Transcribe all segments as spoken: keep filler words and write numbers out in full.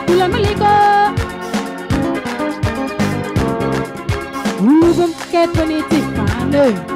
Ula maliko Ubum kepaniti kane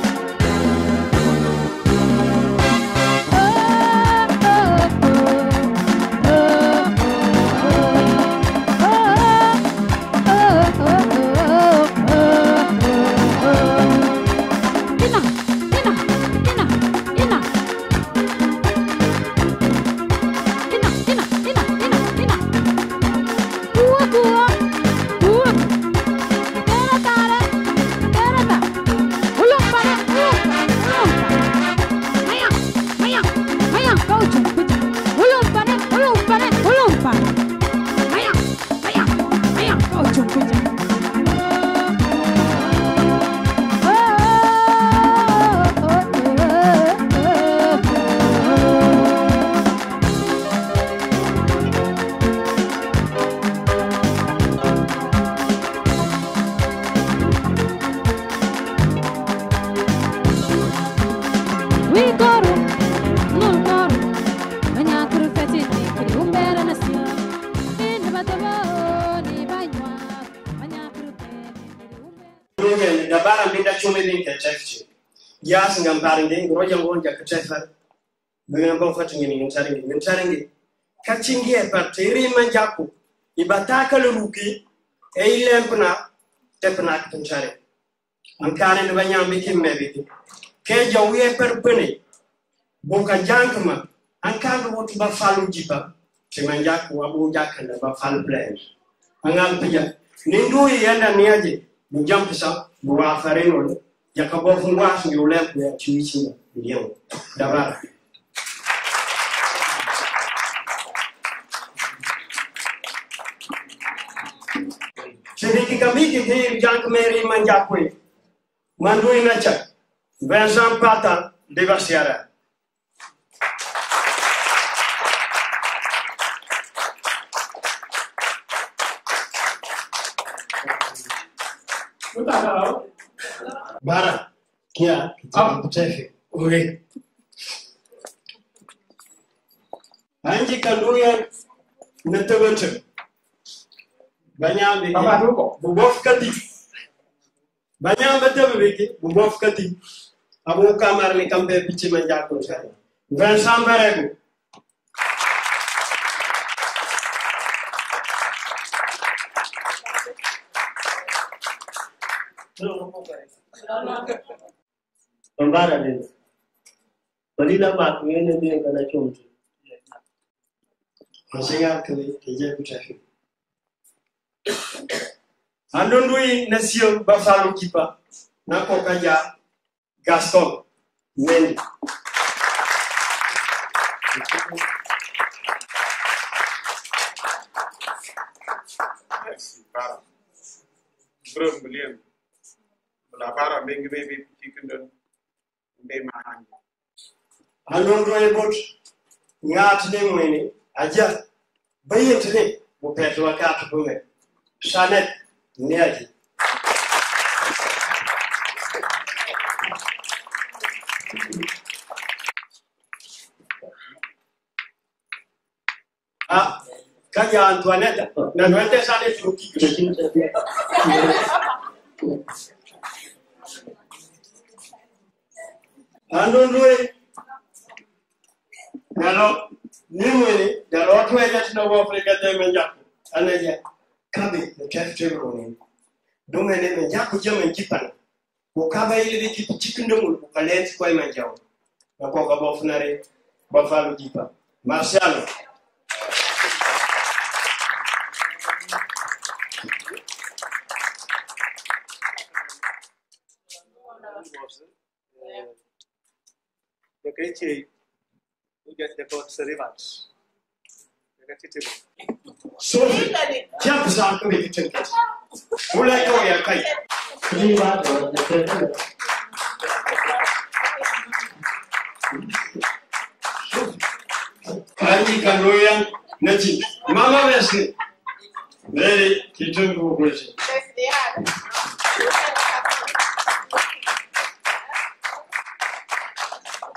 Yas ngam barenge roja ngonja katefa ngam ba fatingi ni ntaringi ntaringi kachingi e pateri manjaku ibataka luruki e ilempna tepna ntare ankane ne banyambe kimmebe ke jawiye perpene boka jankma ankanga wotu ba falu jiba te manjaku abu jakanda ba fal plan angam pija nindu yenda niaje mujampisa buwa fareno Jacobo fungwa ngi ulepo ya chiwichi milioni dabara Sediki kamiki di jank meri manjakwe mandu inacha Vincent Pata de Vasiara Bara, kia, kita kutefe. Oke. Anji kanduya netewete. Banyambe. Bubof kati. Banyambe tebeke, bubof kati. Abu kamar ni kambe bichi manjako sana. Vincent Barego. Pembara ni, balila mak mene dia kana chomtu. Masinga kwe keje kutafi. Andondui nasio bafalo kipa na kokaja Gaston Mendy. Para. Bro William. La para mengi baby chicken be man. Andondui bot ngat ne mwene aja bayetne mo peto wakati kume. Shanet Niaji. Ah, kaja Antoinette, na nwende sana tuki. Andondwe. Nalo nimwe da watu wale tunawo Afrika temenja. Anaje kabe the chef on donge ne menja ku jama jipan. Ko kaba ile de kitu chikindo mu ko lens ko manjaw. Na ko ga bo funare ba falu jipa. Marciano. The Kechi who get the court Serivats. So, jump some committee tickets. Who like all your kite? Kanji Kanoyan Nachi. Mama Wesley. Very kitchen cooperation.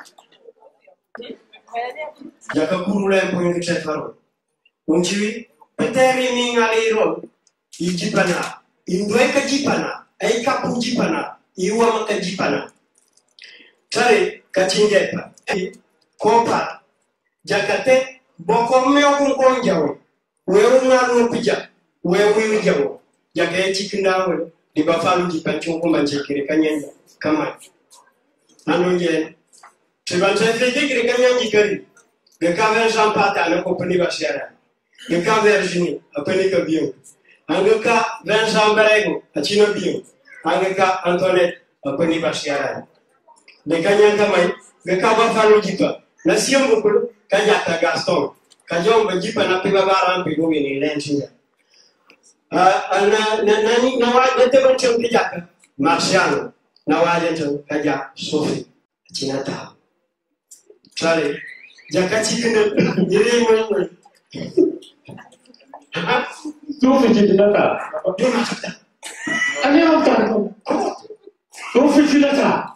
Jakakuru la mpoyo kitafaro. Unchiwi Peteri mingaliro ijipana indweka jipana ai kapu jipana iwa maka jipana tare kachingepa kopa jakate boko meo kungonjawo wewe ngalo pija wewe jawo jake chikindawe di bafalu jipancho ko manjekire kanyanya kama anonje tibanje fekire kanyanya kari de kaven champata na compagnie basiara de ka Virginie apene ka bio angaka Vincent Barego achino bio angaka Antoinette apene basiara de kanyanya mai de ka bafalu jipa na siombo ko kanyata Gaston kajomba jipa na piba bara mpigo ni lentinga ah na na nani na waje te bancho kijaka Marciano na waje to kaja Sophie chinata chale jakati kinde ire mwe Sophie chinata Jonathan ani mtango Sophie chinata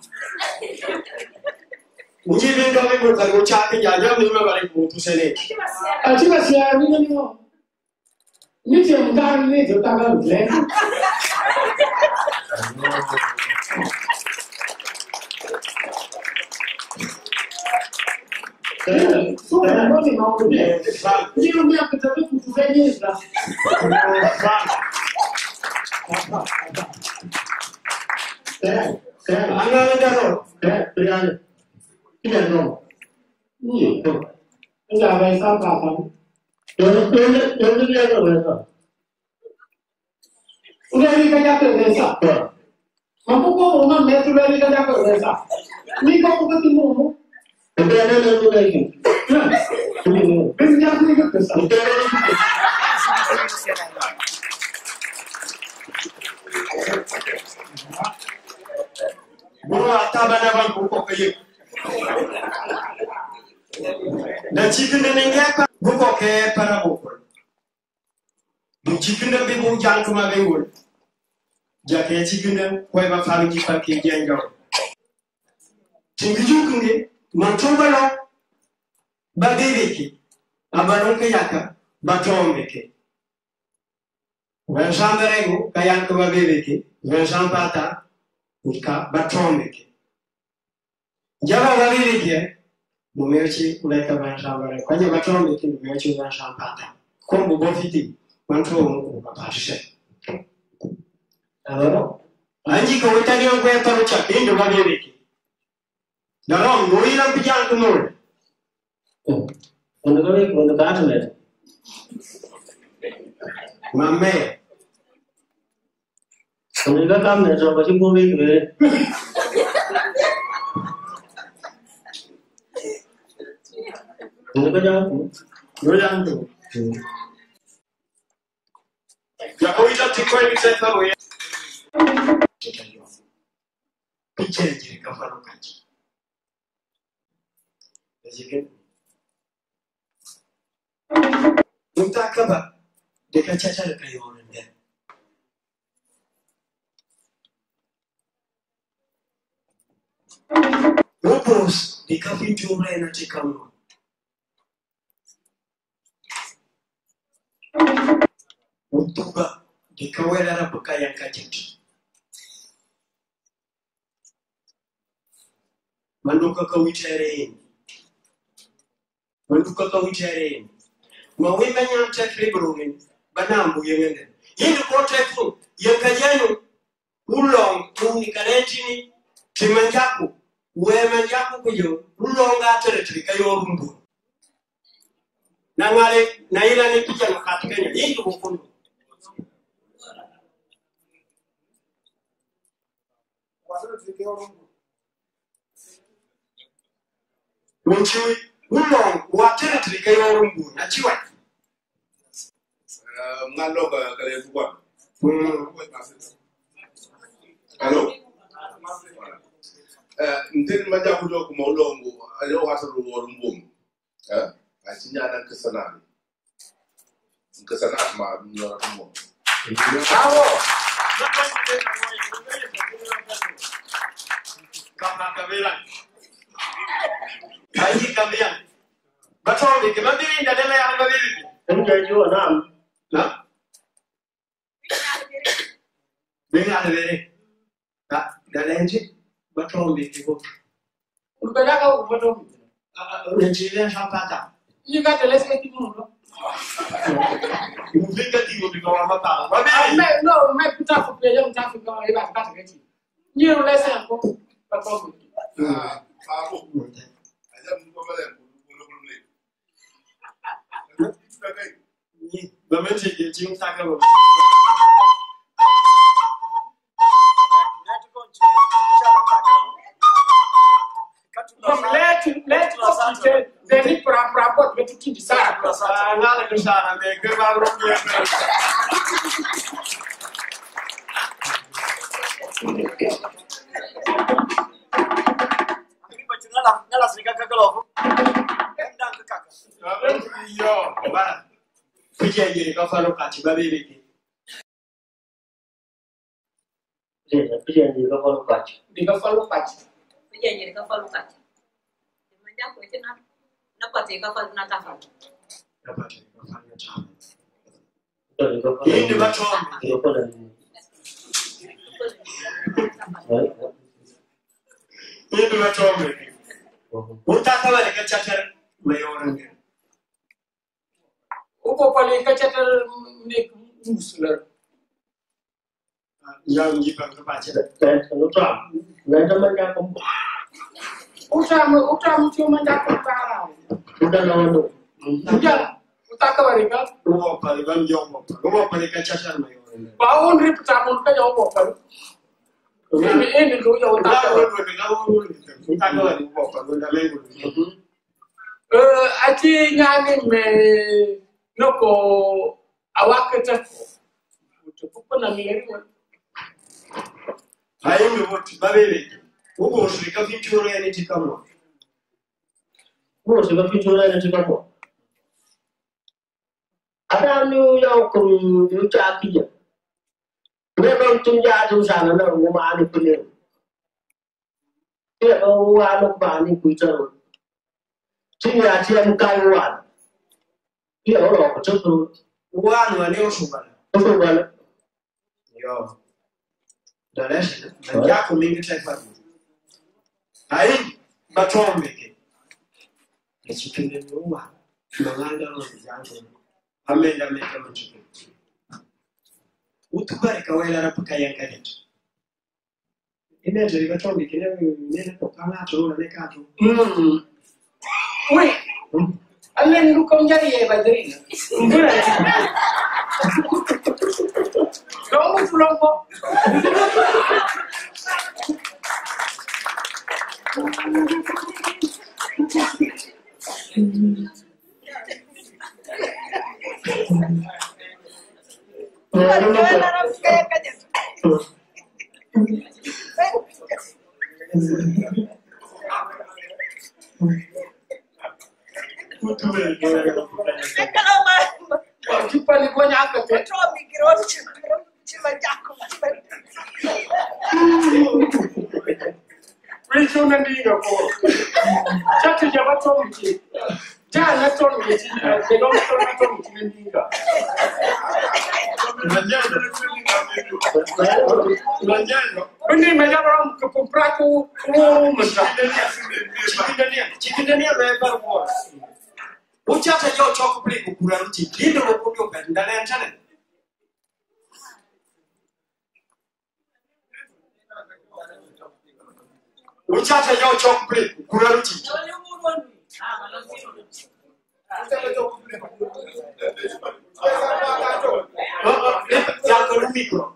Ujibe ngawe mwe kwa chake jaja mimi bali kutusene Achiba sia ni ni no Niti mtani ni tutaka mle Eh, so na nini na ule. Ni mbia kutabu kutufanyia. Eh, eh, ana ndaro eh, pia. Pia no. Ni to. Ndio ameisa papa. Ndio ndio ndio ndio ndio. Udah kerja kerja. Mampu kau orang metu dari kerja kerja. Ni kau bukan timu. Udah ada yang lagi. Kerja ni kerja. Bro atabana bang buko kaye na chikinde nengeka buko ke para buko du chikinde be bu jankuma be ngol jake chikinde koy ba falu ji fakki jenjo tingi jukunge man tombalo ba bebeki abaron ke yaka ba tombeke Vincent Barego kayanka ba bebeki Vincent Pata Nika batomeke. Jaba wabiri kia, mumechi uleka vanshambare. Kwenye batomeke mumechi vanshampata. Kombu bofiti, wantu mungu mapashe. Adoro? Anji kwa witani yangu ya tarucha, hindu wabiri kia. Darom, muila mpijan kumule. Untuk kami untuk kami ni. Mame. Untuk kami ni so macam bumi tu. Untuk kami, orang tu. Ya kuita tikoi kitesa wewe. Piche jiri kafaro kanji. Ezikin. Mutakaba deka chacha da kai wannan da. Wopos deka fitu na tikamu. Utuba deka wela rabuka yankajiti. Manduka ka witere. Manduka ka witere. Mawimba nyamcha fibromin banambu yengene. Yindi kotefu yekajenu ulong tuni kanetini timanjaku wemanjaku kujo ulonga teretri kayorumbu. Nangale na ila ni picha makatikenya yindi bukundu. Unchui ulong wa teretri kayorumbu na chiwa. Ngalo ka kale tukwa. Hello. Eh, ntin maja kujo kuma ulongo, ayo hasaru worumbum. Eh, asinya na kesana. Kesana ma nyora tumo. Awo. Kama kabela. Ayi kabela. Batombe kemabiri ndadela ya ngabiri. Enggak juga nam. Na? Bem a ver. Tá? Galente, batom de tipo. O que dá o batom? O gente já já pata. E cá eles que tinham. O vingativo de como matar. Mas bem. Não, mas puta foi ele não tá ficando aí vai ficar aqui. E eu lesse um pouco batom. Ah, ah, bom. Aí já não vai ler, não não ler. Ni, vamos dizer que tinha um saco. Let let us say then para para pode ver tudo de sara para Ah, nada que sara, me que vai romper. Ini bacuna lah, nala sriga kagalo. Endang ke kakak. Yo, bara. Fije yiri ka falo ka ci ba bebe ki. Dia fije yiri ka falo ka ci. Di ka falo ka ci. Fije yiri ka falo ka ci. Manja ko tina na pati ka falo na ka falo. Na pati ka falo na cha. Di ka falo. Yindi ba chom. Di ka falo. Yindi ba chom. Uta ka wale ka chatar mai orang. Uko pale ka chatar ne musler. Yang jipan ke baca. Kalau tak, nanti macam apa? Utama, utama cuma macam apa? Udah lawan tu. Udah, utak kau mereka. Rumah paling bang jauh apa? Rumah paling kacau mai orang. Bawon rip tamun ka jauh apa? Ini ini lu jauh Utak tak. kau dulu, kau utak kau ada apa? Kau dah lego. Eh, aci nyani me noko awak kita. Cukup pernah melihat. Ayo ngebut, babebe. Ugo shirika fichuro ya niti kama. Ugo shirika fichuro ya niti kama. Ada nu yang kum yuta aja. Memang tunja tu sana na rumah ani punya. Dia bawa anak bani kuitar. Sini aja mukai wan. Dia orang betul. Wan wan ni usubala. Usubala. Yo. Danesh, ya kumingi taifa. Ai, batombe ke. Ekipinde nuwa. Manganda no zangu. Amenda meka mchike. Utubare kawela rapaka yankalet. Ine jeri batombe ke ne ko kana to ne ka to. Mm. Oi. Allen lu kom jari e badri. Ngura. Kamu pulang kok? Kita ni banyak agak tu. Riso na ndiga ko. Chati jaba tomki. Jana tomki. They don't stop na tomki na ndiga. Ini macam ke pempraku rumah. Chikindania, chikindania lebar bos. Ucata yo choko beli ukuran uci. Ini lo kudo kan dalam channel. Uchacha yo chokbre kuraruti. Ya con un micro.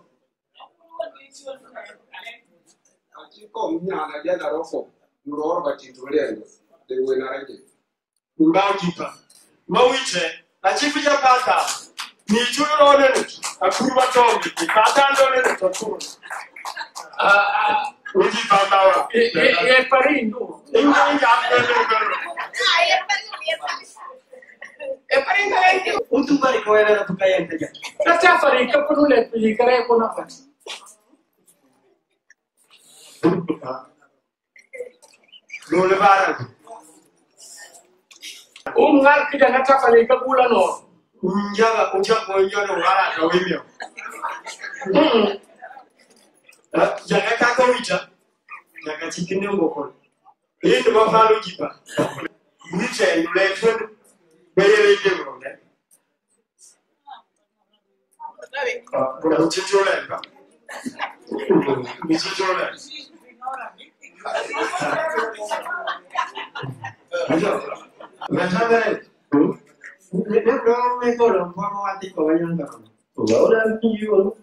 Chico mnyana dia darofo. Nuroro batitulendo. De wenaranje. Ngaujipa. Mawiche, achifuja pata. Ni chulo nene. Akuruba tombi. Kata nene tokuru. Ah ah Uji Bambawa. É parindo. É É parindo. O tu vai com ela para cair em pé. Não está parindo, que por um lado ele quer com a parte. Não levaram. Um lugar que já não está parindo, que pula não. Unjaga unjaga unjaga wala kawimio. Jaga kakawita. Jaga chikinde ngoko. Hii ndio mafano jipa. Niche ndule tu. Beyele jemo ne. Ah, bora uchichora nka. Uchichora. Ngajanga. Ne ne bro me ko ro pa ma ti ko wanyanga. Ora ni yo.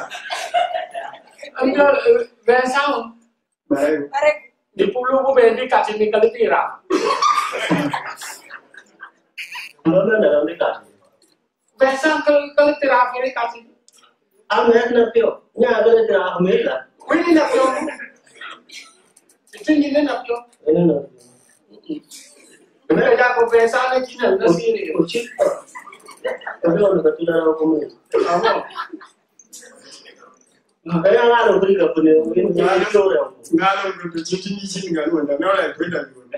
Anda besang. Baik. Di pulau gue beli kasih nih kali tira. Mana ada ni kasih? Besang kali kali tira kali kasih. Amir nak pio, ni ada ni tera Amir lah. Ini nak yo. Itu ini nak yo. Ini nak. Mereka aku besang ni cina nasi ni. Ucip. Tapi orang kata tidak ada komer. Apa? Kaya nga lo beri ka punya, ini jadi orang. Ngalo ndo chini chini ngalo ndo na la kwenda ngone.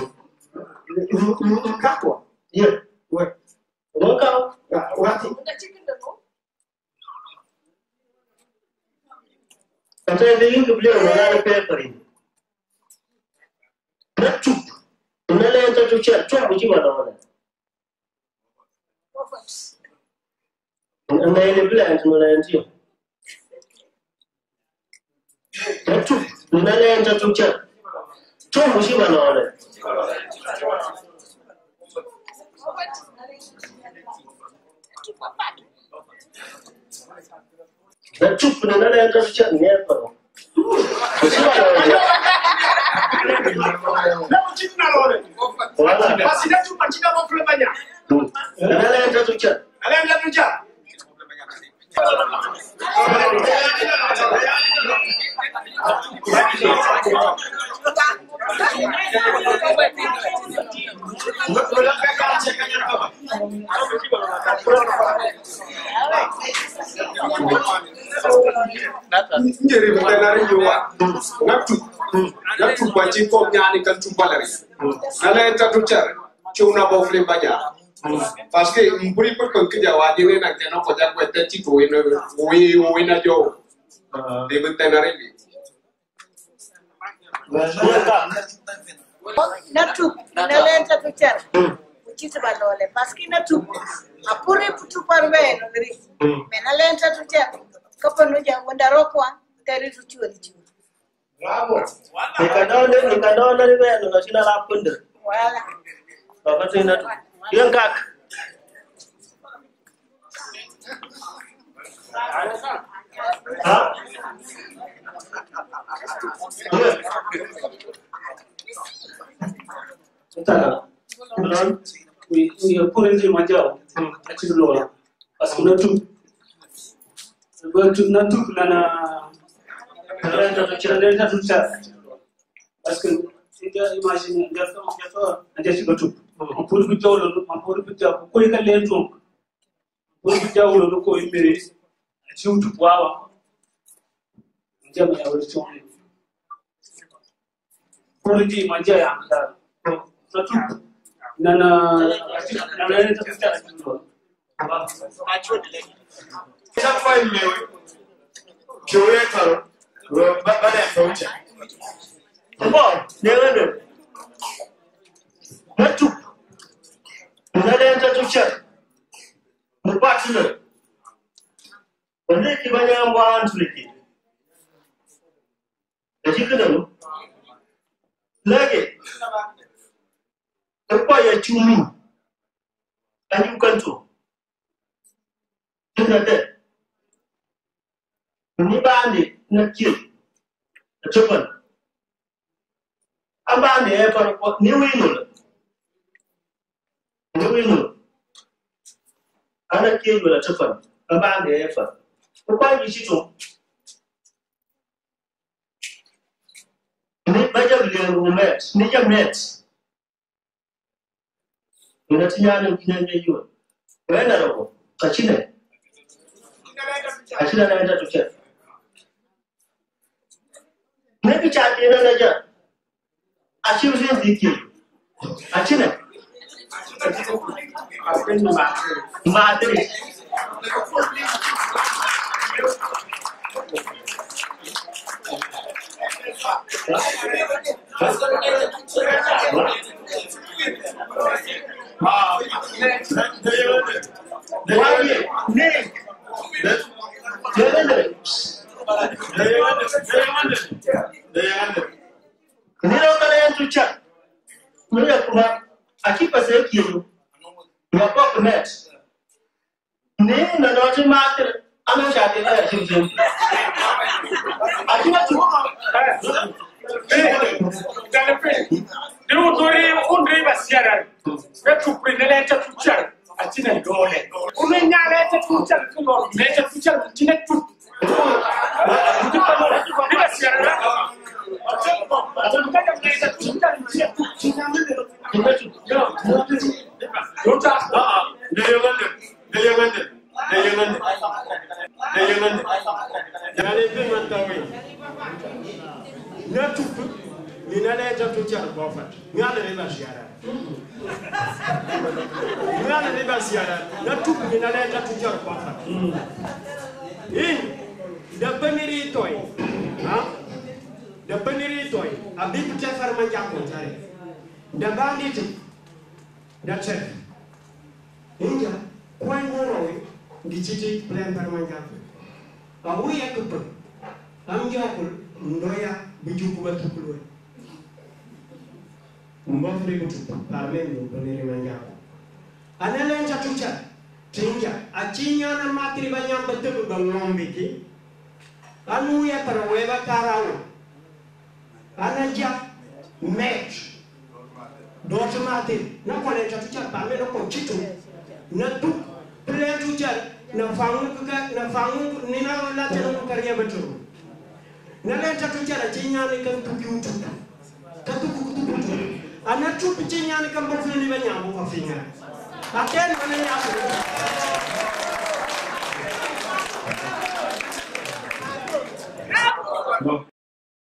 Kako? Iya. We. Maka Wati. kata ini ke beliau mana paper ini. Nacup. Nala yang tu cakap, cakap macam mana orang? Anda ini beliau nala yang tu. Nacup. Nala yang tu cakap, cakap macam mana orang? Nacup. Nala yang tu cakap ni apa? Macam mana orang? Leo chini na lole. Wala. Basi na chupa chini kwa kule banya. Nala yang tu cakap. Alaenda tuja. Njeri mtenari yuwa. Natu. Natu kwa chiko mnyani kantumbalari. Nala enta tuchare. Chuna bofle banya. Parce que mburi ko ko kija wajire na kena ko jakwe teti ko wino wi wina jo de mtenari bi. Natu nalenta tuchara uchiti balole paski natu apuri putu parwe no ngri menalenta tuchara kapo no jango ndarokwa teri tuchwe dichu Bravo. Nikadone nikadone ni wewe ndo sina la punde. wala Baba tena tu. Yang kak. Ha? Entah. Kemudian, we we pun di majau, aci dulu lah. Pas natu, sebab natu nana, kalau natu cerita natu cerita. Pas kan, dia imagine dia tu dia tu ada sih betul. Mampur bijau lalu, mampur bijau. Kau ikan lentung, mampur bijau lalu kau ini, aci utup wawa. Dia macam awal cuma. Polisi manja yang ada. Natu, nana, nana ini tu cerita dulu. Chapa imewe. Joye taro. Baba ya faucha. Apa? Jangan tu. Nacup. Nala yang tu cakap. Empat sila. Benda kebanyakan bahan sedikit. Jadi kenapa? Lagi. Apa yang cumi? Ani bukan tu. Tidak ada. Ini bandi nak kiri. Cepat. Abang ni apa? Ni winul. Ni winul. Anak kiri boleh cepat. Abang ni apa? Apa yang situ? Ni baca beliau rumet. Ni jam net. Ini tiada yang kena jual. Mana roko? Kacine. Kacine ada yang tu cak. Ni bicara dia nak aja. Asyik usia sedikit. Kacine. Apa ni mak? Madrid. Nilo kalayan tucha. Nilo kuma akipa sa kiyo. Ngapok net. Ni na noji mater ano siya din na jim. Akipa tu. Eh, dale pe. Dilo dori undri basiara. Betu prendele cha tucha. Atina dole. Umenya leta tucha kulo. Leta tucha tina tu. Itu kalau itu basiara. da baniri toy abib te farma jakko tare da banditi da chef inja kwai ngoro giciti plan farma jakko awu yakko am jakko ndoya bijuku batukulo mbofri kutu parle no baniri manjakko anelen chatucha tinja achinya na matri banyam betul bangombiki anu ya parawewa karawo ananja match doto mate na kone chatu cha pame no ko chitu na tu plan tu cha na fangu ka na fangu ni na la cha no kariya betu na le chatu cha na chinya ni kan tu ki tu ka tu ku tu tu ana tu chinya ni kan bo fini ba nyambo fa finga aken na ya